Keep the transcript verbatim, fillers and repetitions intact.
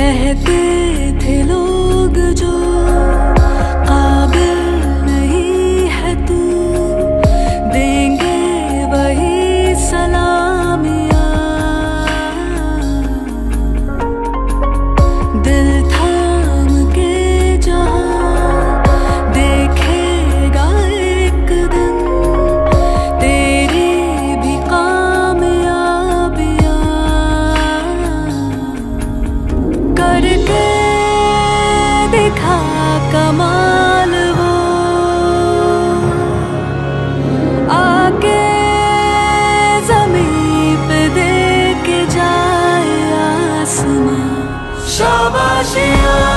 कहते थे लोग जो काबिल नहीं है तू, देंगे वही सलामियाँ। दिल थाम के जहाँ देखेगा एक दिन तेरी भी कामयाबियाँ। करके दिखा कमाल वो, आके ज़मीं पे दे के जाए आसमां। शाबाशियाँ